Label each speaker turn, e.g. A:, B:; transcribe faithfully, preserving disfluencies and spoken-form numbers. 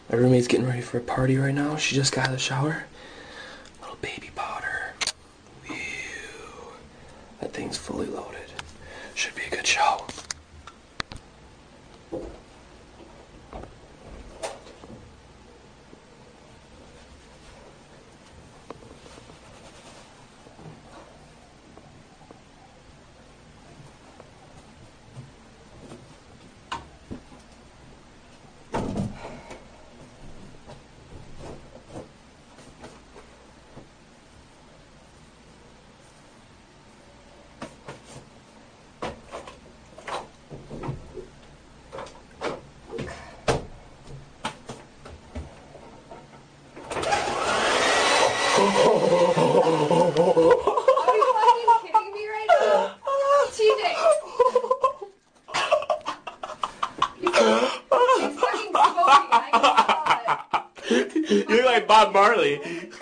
A: My roommate's getting ready for a party right now. She just got out of the shower. Little baby powder. Whew. That thing's fully loaded. Should be a good show.
B: Are you fucking kidding me right now? T J! He's, he's fucking smoking, I can smell it.
A: You look like Bob Marley.